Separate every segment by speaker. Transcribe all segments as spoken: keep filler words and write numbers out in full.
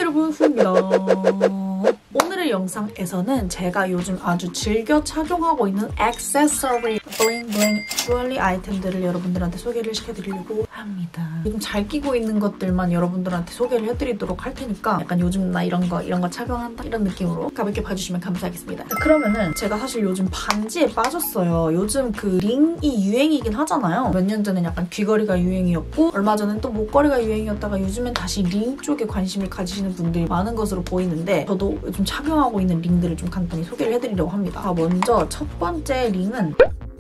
Speaker 1: 여러분, 후입니다. 오늘의 영상에서는 제가 요즘 아주 즐겨 착용하고 있는 액세서리, 블링블링 주얼리 아이템들을 여러분들한테 소개를 시켜드리려고 합니다. 지금 잘 끼고 있는 것들만 여러분들한테 소개를 해드리도록 할 테니까 약간 요즘 나 이런 거 이런 거 착용한다 이런 느낌으로 가볍게 봐주시면 감사하겠습니다. 그러면은 제가 사실 요즘 반지에 빠졌어요. 요즘 그 링이 유행이긴 하잖아요. 몇 년 전엔 약간 귀걸이가 유행이었고 얼마 전엔 또 목걸이가 유행이었다가 요즘엔 다시 링 쪽에 관심을 가지시는 분들이 많은 것으로 보이는데 저도 요즘 착용하고 있는 링들을 좀 간단히 소개를 해드리려고 합니다. 자, 먼저 첫 번째 링은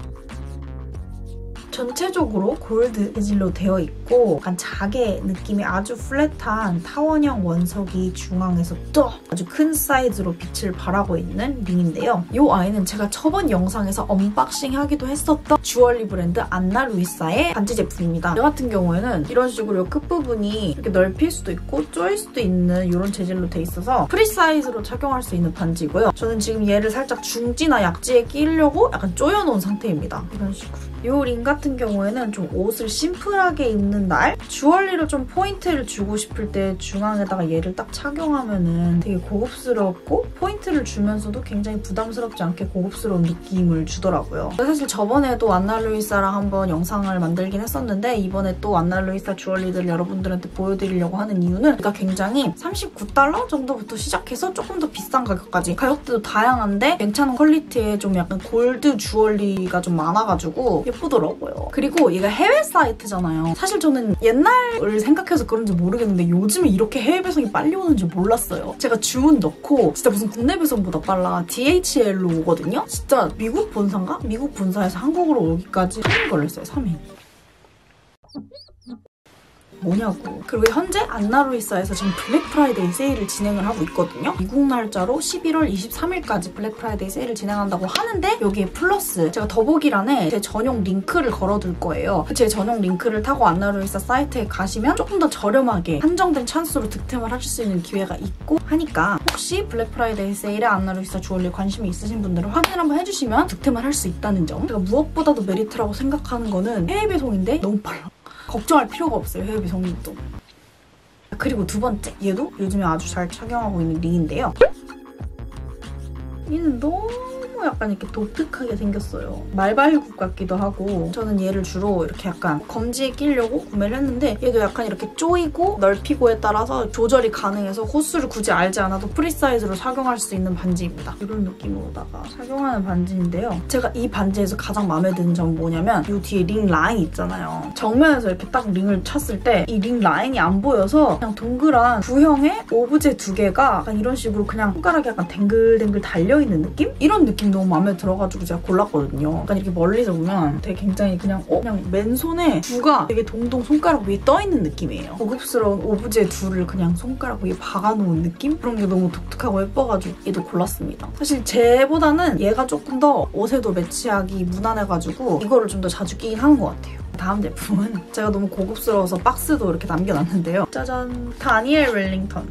Speaker 1: 전체적으로 골드 재질로 되어 있고 약간 자개 느낌이 아주 플랫한 타원형 원석이 중앙에서 또 아주 큰 사이즈로 빛을 발하고 있는 링인데요. 이 아이는 제가 저번 영상에서 언박싱 하기도 했었던 주얼리 브랜드 안나 루이사의 반지 제품입니다. 이 같은 경우에는 이런 식으로 끝부분이 이렇게 넓힐 수도 있고 조일 수도 있는 이런 재질로 돼 있어서 프리 사이즈로 착용할 수 있는 반지고요. 저는 지금 얘를 살짝 중지나 약지에 끼려고 약간 조여놓은 상태입니다. 이런 식으로. 이 링 같은 경우에는 좀 옷을 심플하게 입는 날 주얼리로 좀 포인트를 주고 싶을 때 중앙에다가 얘를 딱 착용하면은 되게 고급스럽고 포인트를 주면서도 굉장히 부담스럽지 않게 고급스러운 느낌을 주더라고요. 사실 저번에도 안나 루이사랑 한번 영상을 만들긴 했었는데 이번에 또 안나 루이사 주얼리들을 여러분들한테 보여드리려고 하는 이유는 얘가 굉장히 삼십구 달러 정도부터 시작해서 조금 더 비싼 가격까지 가격대도 다양한데 괜찮은 퀄리티의 좀 약간 골드 주얼리가 좀 많아가지고 예쁘더라고요. 그리고 얘가 해외 사이트잖아요. 사실 저는 옛날을 생각해서 그런지 모르겠는데 요즘에 이렇게 해외 배송이 빨리 오는지 몰랐어요. 제가 주문 넣고 진짜 무슨 국내 배송보다 빨라 디에이치엘로 오거든요. 진짜 미국 본사인가? 미국 본사에서 한국으로 오기까지 삼 일 걸렸어요. 삼 일. 뭐냐고. 그리고 현재 안나 루이사에서 지금 블랙 프라이데이 세일을 진행을 하고 있거든요. 미국 날짜로 십일월 이십삼일까지 블랙 프라이데이 세일을 진행한다고 하는데 여기에 플러스 제가 더보기란에 제 전용 링크를 걸어둘 거예요. 제 전용 링크를 타고 안나 루이사 사이트에 가시면 조금 더 저렴하게 한정된 찬스로 득템을 하실 수 있는 기회가 있고 하니까 혹시 블랙 프라이데이 세일에 안나 루이사 주얼리 관심이 있으신 분들은 확인 한번 해주시면 득템을 할 수 있다는 점. 제가 무엇보다도 메리트라고 생각하는 거는 해외 배송인데 너무 빨라. 걱정할 필요가 없어요, 해외 배송님도. 그리고 두 번째, 얘도 요즘에 아주 잘 착용하고 있는 링인데요. 얘는 너무 약간 이렇게 독특하게 생겼어요. 말발굽 같기도 하고 저는 얘를 주로 이렇게 약간 검지에 끼려고 구매를 했는데 얘도 약간 이렇게 조이고 넓히고에 따라서 조절이 가능해서 호수를 굳이 알지 않아도 프리 사이즈로 착용할 수 있는 반지입니다. 이런 느낌으로다가 착용하는 반지인데요. 제가 이 반지에서 가장 마음에 드는 점은 뭐냐면 이 뒤에 링 라인이 있잖아요. 정면에서 이렇게 딱 링을 찼을 때 이 링 라인이 안 보여서 그냥 동그란 구형의 오브제 두 개가 약간 이런 식으로 그냥 손가락에 약간 댕글댕글 달려있는 느낌? 이런 느낌 너무 마음에 들어가지고 제가 골랐거든요. 약간 이렇게 멀리서 보면 되게 굉장히 그냥 어? 그냥 맨손에 두가 되게 동동 손가락 위에 떠있는 느낌이에요. 고급스러운 오브제 둘을 그냥 손가락 위에 박아놓은 느낌? 그런 게 너무 독특하고 예뻐가지고 얘도 골랐습니다. 사실 쟤보다는 얘가 조금 더 옷에도 매치하기 무난해가지고 이거를 좀 더 자주 끼긴 하는 것 같아요. 다음 제품은 제가 너무 고급스러워서 박스도 이렇게 남겨놨는데요. 짜잔! 다니엘 웰링턴.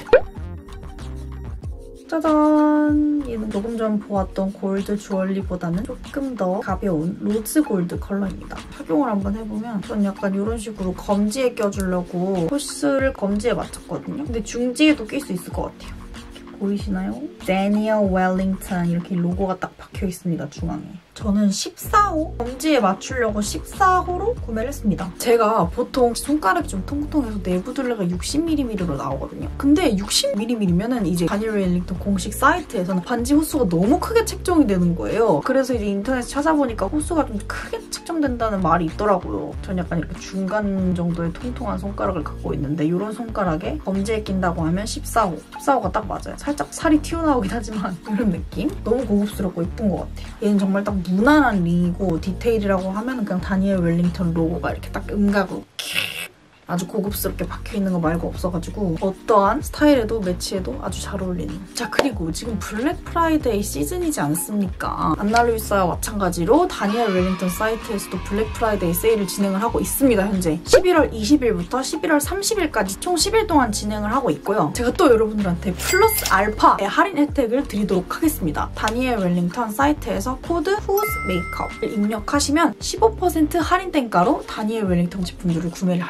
Speaker 1: 짜잔! 얘는 조금 전 보았던 골드 주얼리보다는 조금 더 가벼운 로즈 골드 컬러입니다. 착용을 한번 해보면 전 약간 이런 식으로 검지에 껴주려고 호스를 검지에 맞췄거든요. 근데 중지에도 낄 수 있을 것 같아요. 보이시나요? 다니엘 웰링턴 이렇게 로고가 딱 박혀 있습니다, 중앙에. 저는 십사 호 검지에 맞추려고 십사 호로 구매를 했습니다. 제가 보통 손가락이 좀 통통해서 내부 둘레가 육십 밀리미터로 나오거든요. 근데 육십 밀리미터면은 이제 다니엘 웰링턴 공식 사이트에서는 반지 호수가 너무 크게 책정이 되는 거예요. 그래서 이제 인터넷에 찾아보니까 호수가 좀 크게 책정된다는 말이 있더라고요. 전 약간 이렇게 중간 정도의 통통한 손가락을 갖고 있는데 이런 손가락에 검지에 낀다고 하면 십사 호. 십사 호가 딱 맞아요. 살짝 살이 튀어나오긴 하지만 이런 느낌? 너무 고급스럽고 예쁜 것 같아요. 얘는 정말 딱 무난한 링이고 디테일이라고 하면 그냥 다니엘 웰링턴 로고가 이렇게 딱 음각으로 아주 고급스럽게 박혀있는 거 말고 없어가지고 어떠한 스타일에도 매치해도 아주 잘 어울리는. 자, 그리고 지금 블랙 프라이데이 시즌이지 않습니까? 안나 루이사와 마찬가지로 다니엘 웰링턴 사이트에서도 블랙 프라이데이 세일을 진행을 하고 있습니다, 현재. 십일월 이십일부터 십일월 삼십일까지 총 십 일 동안 진행을 하고 있고요. 제가 또 여러분들한테 플러스 알파의 할인 혜택을 드리도록 하겠습니다. 다니엘 웰링턴 사이트에서 코드 후즈 메이크업을 입력하시면 십오 퍼센트 할인 땡가로 다니엘 웰링턴 제품들을 구매를 하실 수가 있습니다.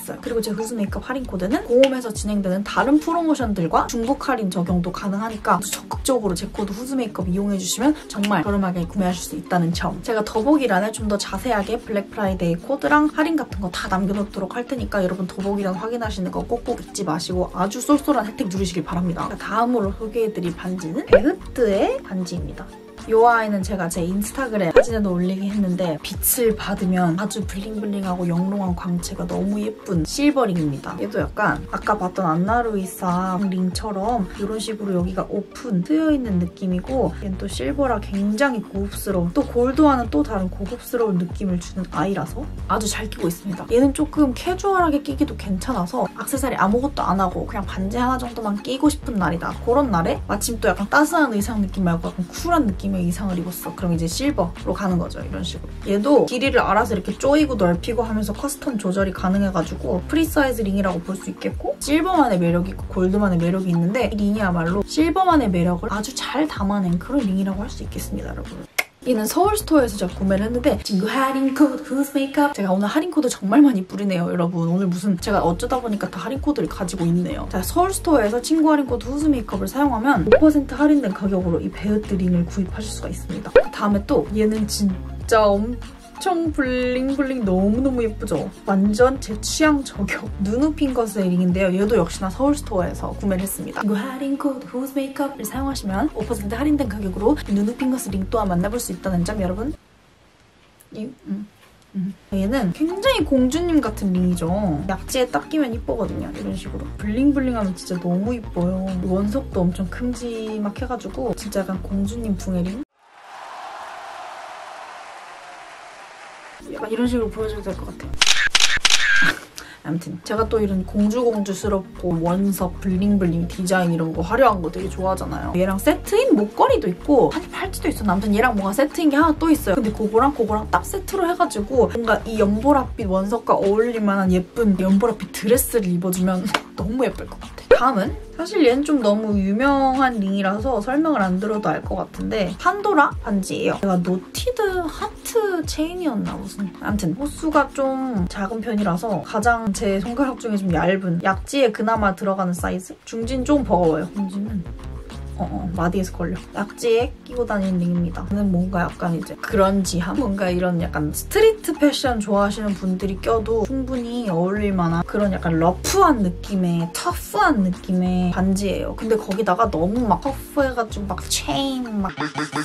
Speaker 1: 있어요. 그리고 제 후즈 메이크업 할인 코드는 고홈에서 진행되는 다른 프로모션들과 중복 할인 적용도 가능하니까 아주 적극적으로 제 코드 후즈 메이크업 이용해주시면 정말 저렴하게 구매하실 수 있다는 점. 제가 더보기란에 좀 더 자세하게 블랙 프라이데이 코드랑 할인 같은 거 다 남겨놓도록 할 테니까 여러분 더보기란 확인하시는 거 꼭꼭 잊지 마시고 아주 쏠쏠한 혜택 누리시길 바랍니다. 다음으로 소개해드릴 반지는 베흐트의 반지입니다. 이 아이는 제가 제 인스타그램 사진에도 올리긴 했는데 빛을 받으면 아주 블링블링하고 영롱한 광채가 너무 예쁜 실버링입니다. 얘도 약간 아까 봤던 안나루이사 링처럼 이런 식으로 여기가 오픈 트여있는 느낌이고 얘는 또 실버라 굉장히 고급스러운 또 골드와는 또 다른 고급스러운 느낌을 주는 아이라서 아주 잘 끼고 있습니다. 얘는 조금 캐주얼하게 끼기도 괜찮아서 액세서리 아무것도 안 하고 그냥 반지 하나 정도만 끼고 싶은 날이다. 그런 날에 마침 또 약간 따스한 의상 느낌 말고 약간 쿨한 느낌 이상을 입었어. 그럼 이제 실버로 가는 거죠. 이런 식으로. 얘도 길이를 알아서 이렇게 쪼이고 넓히고 하면서 커스텀 조절이 가능해가지고 프리사이즈 링이라고 볼 수 있겠고 실버만의 매력이 있고 골드만의 매력이 있는데 이 링이야말로 실버만의 매력을 아주 잘 담아낸 그런 링이라고 할 수 있겠습니다, 여러분. 얘는 서울스토어에서 제가 구매를 했는데 친구 할인 코드 후즈 메이크업 제가 오늘 할인 코드 정말 많이 뿌리네요, 여러분. 오늘 무슨 제가 어쩌다 보니까 다 할인 코드를 가지고 있네요. 자, 서울스토어에서 친구 할인 코드 후즈 메이크업을 사용하면 오 퍼센트 할인된 가격으로 이 베흐트 링을 구입하실 수가 있습니다. 다음에 또 얘는 진짜 엄청 블링블링 너무너무 예쁘죠? 완전 제 취향 저격 누누핑거스의 링인데요. 얘도 역시나 서울스토어에서 구매를 했습니다. 이거 할인 코드 후즈 메이크업을 사용하시면 오 퍼센트 할인된 가격으로 누누핑거스 링 또한 만나볼 수 있다는 점 여러분. 이, 음. 음. 얘는 굉장히 공주님 같은 링이죠. 약지에 딱 끼면 이쁘거든요. 이런 식으로. 블링블링하면 진짜 너무 이뻐요. 원석도 엄청 큼지막해가지고 진짜 약간 공주님 붕의 링? 약간 이런 식으로 보여줘도 될 것 같아요. 아무튼 제가 또 이런 공주공주스럽고 원석, 블링블링 디자인 이런 거 화려한 거 되게 좋아하잖아요. 얘랑 세트인 목걸이도 있고 아니 팔찌도 있어. 아무튼 얘랑 뭔가 세트인 게 하나 또 있어요. 근데 그거랑 그거랑 딱 세트로 해가지고 뭔가 이 연보랏빛 원석과 어울릴 만한 예쁜 연보랏빛 드레스를 입어주면 너무 예쁠 것 같아. 다음은 사실 얘는 좀 너무 유명한 링이라서 설명을 안 들어도 알 것 같은데 판도라 반지예요. 제가 노티드 하트 체인이었나 무슨 아무튼 호수가 좀 작은 편이라서 가장 제 손가락 중에 좀 얇은 약지에 그나마 들어가는 사이즈? 중진 좀 버거워요. 중진은 어, 어, 마디에서 걸려. 약지에 끼고 다니는 링입니다. 저는 뭔가 약간 이제 그런지함? 뭔가 이런 약간 스트리트 패션 좋아하시는 분들이 껴도 충분히 어울릴 만한 그런 약간 러프한 느낌의 터프한 느낌의 반지예요. 근데 거기다가 너무 막 터프해가지고 막 체인 막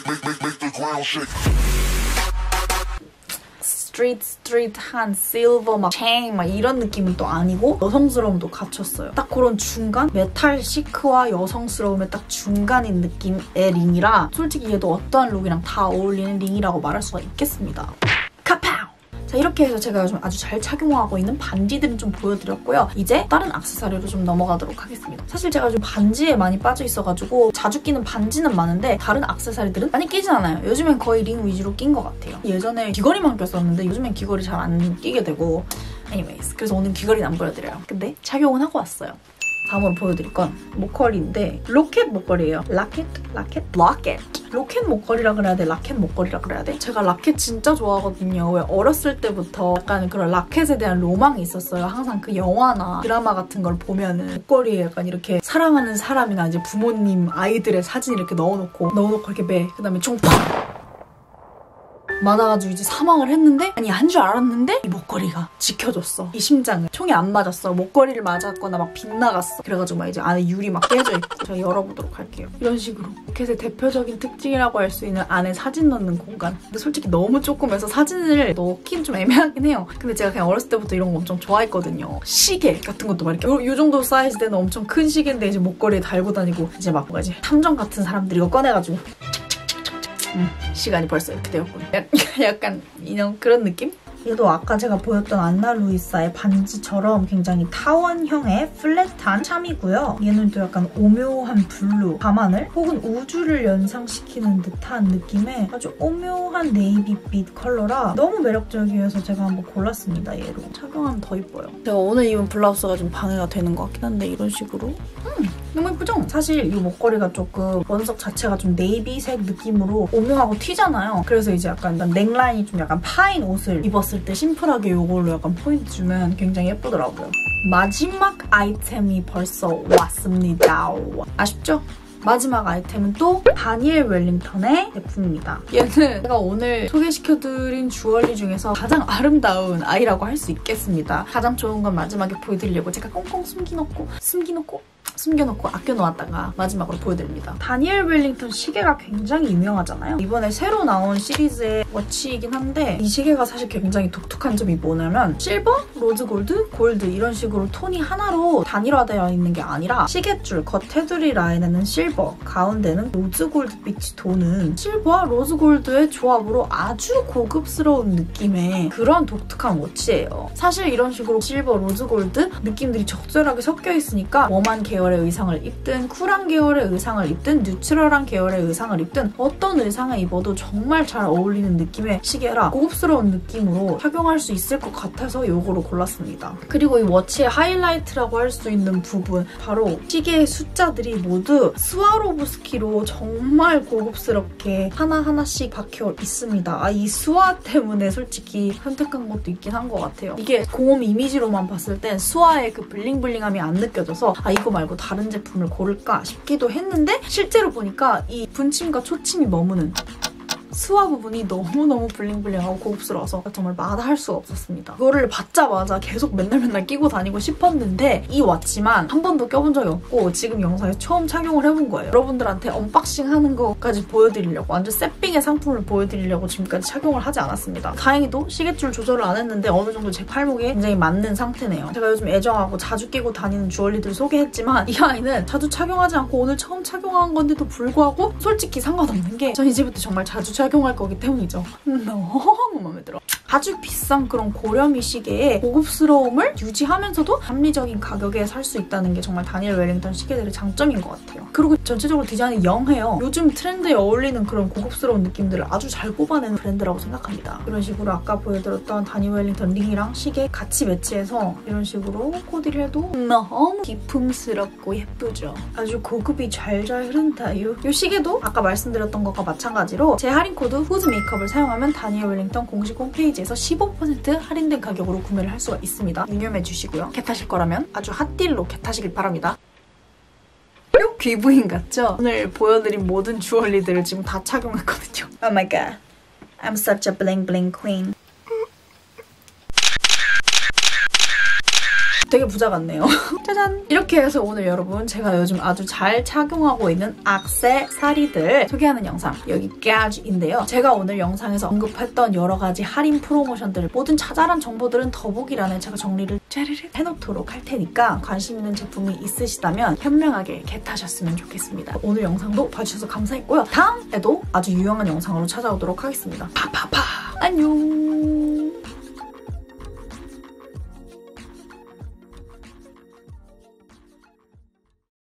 Speaker 1: 스트리트 스트리트한 실버 막 체인 막 이런 느낌은 또 아니고 여성스러움도 갖췄어요. 딱 그런 중간? 메탈 시크와 여성스러움의 딱 중간인 느낌의 링이라 솔직히 얘도 어떠한 룩이랑 다 어울리는 링이라고 말할 수가 있겠습니다. 카파오! 자, 이렇게 해서 제가 요즘 아주 잘 착용하고 있는 반지들은 좀 보여드렸고요. 이제 다른 액세서리로 좀 넘어가도록 하겠습니다. 사실 제가 좀 반지에 많이 빠져 있어가지고 자주 끼는 반지는 많은데 다른 액세서리들은 많이 끼진 않아요. 요즘엔 거의 링 위주로 낀 것 같아요. 예전에 귀걸이만 꼈었는데 요즘엔 귀걸이 잘 안 끼게 되고 anyways 그래서 오늘 귀걸이는 안 보여드려요. 근데 착용은 하고 왔어요. 다음으로 보여드릴 건 목걸이인데 로켓 목걸이에요. 라켓? 라켓? 라켓! 로켓 목걸이라 그래야 돼? 라켓 목걸이라 그래야 돼? 제가 라켓 진짜 좋아하거든요. 왜 어렸을 때부터 약간 그런 라켓에 대한 로망이 있었어요. 항상 그 영화나 드라마 같은 걸 보면은 목걸이에 약간 이렇게 사랑하는 사람이나 이제 부모님, 아이들의 사진 이렇게 넣어놓고 넣어놓고 이렇게 매. 그다음에 총팍! 맞아가지고 이제 사망을 했는데 아니 한 줄 알았는데 이 목걸이가 지켜줬어. 이 심장을. 총이 안 맞았어. 목걸이를 맞았거나 막 빗나갔어. 그래가지고 막 이제 안에 유리 막 깨져 있고 제가 열어보도록 할게요. 이런 식으로 로켓의 대표적인 특징이라고 할 수 있는 안에 사진 넣는 공간. 근데 솔직히 너무 조그매서 사진을 넣긴 좀 애매하긴 해요. 근데 제가 그냥 어렸을 때부터 이런 거 엄청 좋아했거든요. 시계 같은 것도 막 이렇게 요, 요 정도 사이즈 되는 엄청 큰 시계인데 이제 목걸이에 달고 다니고 이제 막 뭐가 이제 탐정 같은 사람들이 이거 꺼내가지고 음, 시간이 벌써 이렇게 되었군. 약간 이런 그런 느낌? 얘도 아까 제가 보였던 안나 루이사의 반지처럼 굉장히 타원형의 플랫한 참이고요. 얘는 또 약간 오묘한 블루, 밤하늘 혹은 우주를 연상시키는 듯한 느낌의 아주 오묘한 네이비빛 컬러라 너무 매력적이어서 제가 한번 골랐습니다. 얘로. 착용하면 더 이뻐요. 제가 오늘 입은 블라우스가 좀 방해가 되는 것 같긴 한데 이런 식으로 음, 너무 예쁘죠? 사실 이 목걸이가 조금 원석 자체가 좀 네이비색 느낌으로 오묘하고 튀잖아요. 그래서 이제 약간 넥라인이 좀 약간 파인 옷을 입었을 봤을 때 심플하게 이걸로 약간 포인트 주면 굉장히 예쁘더라고요. 마지막 아이템이 벌써 왔습니다. 아쉽죠? 마지막 아이템은 또 다니엘 웰링턴의 제품입니다. 얘는 제가 오늘 소개시켜드린 주얼리 중에서 가장 아름다운 아이라고 할 수 있겠습니다. 가장 좋은 건 마지막에 보여드리려고 제가 꽁꽁 숨겨놓고 숨겨놓고 숨겨놓고 아껴놓았다가 마지막으로 보여드립니다. 다니엘 웰링턴 시계가 굉장히 유명하잖아요. 이번에 새로 나온 시리즈의 워치이긴 한데 이 시계가 사실 굉장히 독특한 점이 뭐냐면 실버, 로즈 골드, 골드 이런 식으로 톤이 하나로 단일화되어 있는 게 아니라 시계줄 겉 테두리 라인에는 실버, 가운데는 로즈 골드빛이 도는 실버와 로즈 골드의 조합으로 아주 고급스러운 느낌의 그런 독특한 워치예요. 사실 이런 식으로 실버, 로즈 골드 느낌들이 적절하게 섞여 있으니까 웜한 계열 계열의 의상을 입든 쿨한 계열의 의상을 입든 뉴트럴한 계열의 의상을 입든 어떤 의상을 입어도 정말 잘 어울리는 느낌의 시계라 고급스러운 느낌으로 착용할 수 있을 것 같아서 이거로 골랐습니다. 그리고 이 워치의 하이라이트라고 할 수 있는 부분 바로 시계의 숫자들이 모두 스와로브스키로 정말 고급스럽게 하나하나씩 박혀 있습니다. 아, 이 스와 때문에 솔직히 선택한 것도 있긴 한 것 같아요. 이게 공홈 이미지로만 봤을 땐 스와의 그 블링블링함이 안 느껴져서 아 이거 말고 다른 제품을 고를까 싶기도 했는데 실제로 보니까 이 분침과 초침이 머무는 스와 부분이 너무너무 블링블링하고 고급스러워서 정말 마다할 수가 없었습니다. 이거를 받자마자 계속 맨날 맨날 끼고 다니고 싶었는데 이 워치만 한 번도 껴본 적이 없고 지금 영상에 처음 착용을 해본 거예요. 여러분들한테 언박싱 하는 것까지 보여드리려고 완전 새삥의 상품을 보여드리려고 지금까지 착용을 하지 않았습니다. 다행히도 시계줄 조절을 안 했는데 어느 정도 제 팔목에 굉장히 맞는 상태네요. 제가 요즘 애정하고 자주 끼고 다니는 주얼리들 소개했지만 이 아이는 자주 착용하지 않고 오늘 처음 착용한 건데도 불구하고 솔직히 상관없는 게 전 이제부터 정말 자주 착용할 거기 때문이죠. 너무 마음에 들어. 아주 비싼 그런 고렴이 시계의 고급스러움을 유지하면서도 합리적인 가격에 살 수 있다는 게 정말 다니엘 웰링턴 시계들의 장점인 것 같아요. 그리고 전체적으로 디자인이 영해요. 요즘 트렌드에 어울리는 그런 고급스러운 느낌들을 아주 잘 뽑아내는 브랜드라고 생각합니다. 이런 식으로 아까 보여드렸던 다니엘 웰링턴 링이랑 시계 같이 매치해서 이런 식으로 코디를 해도 너무 기품스럽고 예쁘죠. 아주 고급이 잘잘 흐른다요. 이 시계도 아까 말씀드렸던 것과 마찬가지로 제 할인 코드 후즈 메이크업을 사용하면 다니엘 웰링턴 공식 홈페이지에서 십오 퍼센트 할인된 가격으로 구매를 할 수가 있습니다. 유념해 주시고요. 겟하실 거라면 아주 핫딜로 겟하시길 바랍니다. 뿅! 귀부인 같죠? 오늘 보여드린 모든 주얼리들을 지금 다 착용했거든요. Oh my god. I'm such a bling bling queen. 되게 부자 같네요. 짜잔! 이렇게 해서 오늘 여러분 제가 요즘 아주 잘 착용하고 있는 액세서리들 소개하는 영상 여기까지인데요. 제가 오늘 영상에서 언급했던 여러 가지 할인 프로모션들 모든 자잘한 정보들은 더보기란에 제가 정리를 짜르르 해놓도록 할 테니까 관심 있는 제품이 있으시다면 현명하게 겟하셨으면 좋겠습니다. 오늘 영상도 봐주셔서 감사했고요. 다음에도 아주 유용한 영상으로 찾아오도록 하겠습니다. 파파파! 안녕!